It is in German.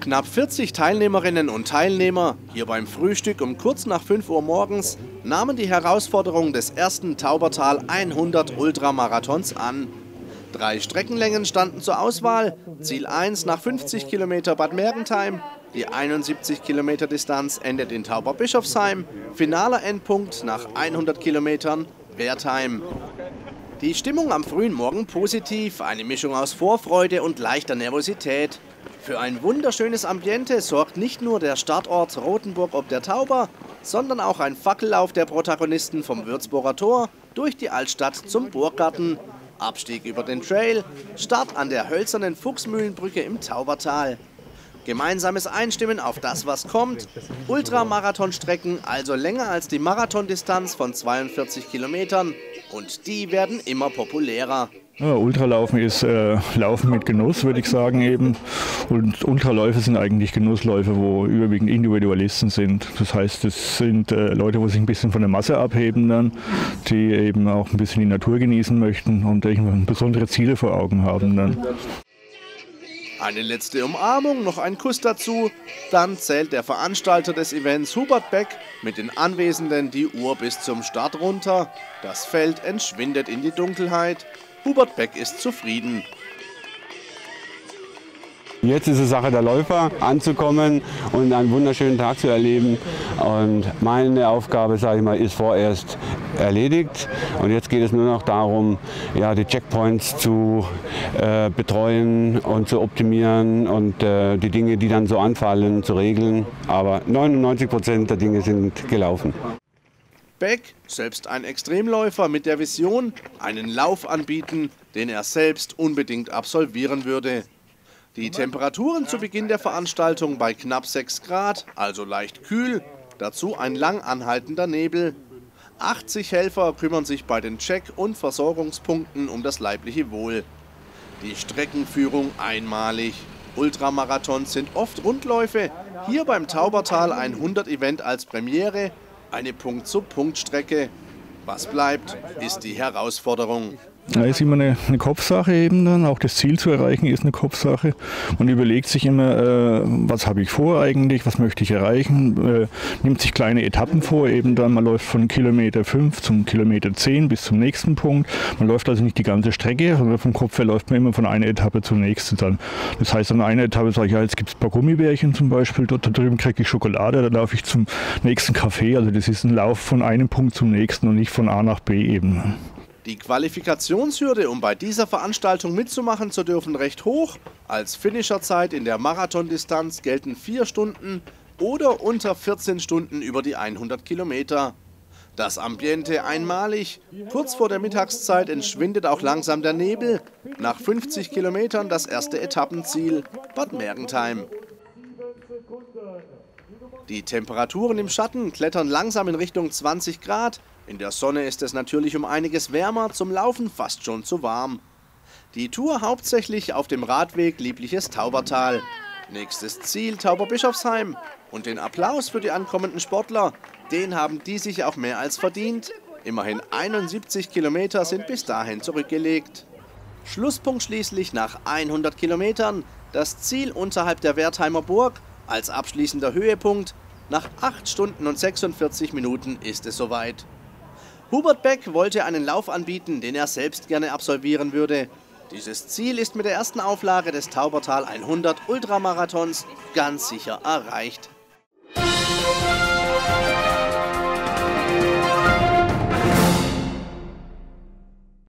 Knapp 40 Teilnehmerinnen und Teilnehmer, hier beim Frühstück um kurz nach 5 Uhr morgens, nahmen die Herausforderung des ersten Taubertal 100 Ultramarathons an. 3 Streckenlängen standen zur Auswahl, Ziel 1 nach 50 Kilometer Bad Mergentheim, die 71 Kilometer Distanz endet in Tauberbischofsheim, finaler Endpunkt nach 100 Kilometern Wertheim. Die Stimmung am frühen Morgen positiv, eine Mischung aus Vorfreude und leichter Nervosität. Für ein wunderschönes Ambiente sorgt nicht nur der Startort Rothenburg ob der Tauber, sondern auch ein Fackellauf der Protagonisten vom Würzburger Tor durch die Altstadt zum Burggarten, Abstieg über den Trail, Start an der hölzernen Fuchsmühlenbrücke im Taubertal. Gemeinsames Einstimmen auf das, was kommt. Ultramarathonstrecken, also länger als die Marathondistanz von 42 Kilometern. Und die werden immer populärer. Ja, Ultralaufen ist Laufen mit Genuss, würde ich sagen eben. Und Ultraläufe sind eigentlich Genussläufe, wo überwiegend Individualisten sind. Das heißt, es sind Leute, die sich ein bisschen von der Masse abheben dann, die eben auch ein bisschen die Natur genießen möchten und irgendwann besondere Ziele vor Augen haben dann. Eine letzte Umarmung, noch ein Kuss dazu. Dann zählt der Veranstalter des Events Hubert Beck mit den Anwesenden die Uhr bis zum Start runter. Das Feld entschwindet in die Dunkelheit. Hubert Beck ist zufrieden. Jetzt ist es Sache der Läufer, anzukommen und einen wunderschönen Tag zu erleben. Und meine Aufgabe, sage ich mal, ist vorerst erledigt. Und jetzt geht es nur noch darum, ja, die Checkpoints zu betreuen und zu optimieren und die Dinge, die dann so anfallen, zu regeln. Aber 99% der Dinge sind gelaufen. Beck, selbst ein Extremläufer mit der Vision, einen Lauf anbieten, den er selbst unbedingt absolvieren würde. Die Temperaturen zu Beginn der Veranstaltung bei knapp 6 Grad, also leicht kühl, dazu ein lang anhaltender Nebel. 80 Helfer kümmern sich bei den Check- und Versorgungspunkten um das leibliche Wohl. Die Streckenführung einmalig. Ultramarathons sind oft Rundläufe, hier beim Taubertal 100 Event als Premiere, eine Punkt-zu-Punkt-Strecke. Was bleibt, ist die Herausforderung. Da ist immer eine Kopfsache eben dann, auch das Ziel zu erreichen ist eine Kopfsache. Man überlegt sich immer, was habe ich vor eigentlich, was möchte ich erreichen, nimmt sich kleine Etappen vor, eben dann, man läuft von Kilometer 5 zum Kilometer 10 bis zum nächsten Punkt. Man läuft also nicht die ganze Strecke, sondern vom Kopf her läuft man immer von einer Etappe zur nächsten dann. Das heißt, an einer Etappe sage ich, ja, jetzt gibt es ein paar Gummibärchen zum Beispiel, dort da drüben kriege ich Schokolade, da laufe ich zum nächsten Café. Also das ist ein Lauf von einem Punkt zum nächsten und nicht von A nach B eben. Die Qualifikationshürde, um bei dieser Veranstaltung mitzumachen zu dürfen, recht hoch. Als Finisherzeit in der Marathondistanz gelten 4 Stunden oder unter 14 Stunden über die 100 Kilometer. Das Ambiente einmalig. Kurz vor der Mittagszeit entschwindet auch langsam der Nebel. Nach 50 Kilometern das erste Etappenziel, Bad Mergentheim. Die Temperaturen im Schatten klettern langsam in Richtung 20 Grad. In der Sonne ist es natürlich um einiges wärmer, zum Laufen fast schon zu warm. Die Tour hauptsächlich auf dem Radweg liebliches Taubertal. Nächstes Ziel Tauberbischofsheim. Und den Applaus für die ankommenden Sportler, den haben die sich auch mehr als verdient. Immerhin 71 Kilometer sind bis dahin zurückgelegt. Schlusspunkt schließlich nach 100 Kilometern, das Ziel unterhalb der Wertheimer Burg, als abschließender Höhepunkt. Nach 8 Stunden und 46 Minuten ist es soweit. Hubert Beck wollte einen Lauf anbieten, den er selbst gerne absolvieren würde. Dieses Ziel ist mit der ersten Auflage des Taubertal 100 Ultramarathons ganz sicher erreicht.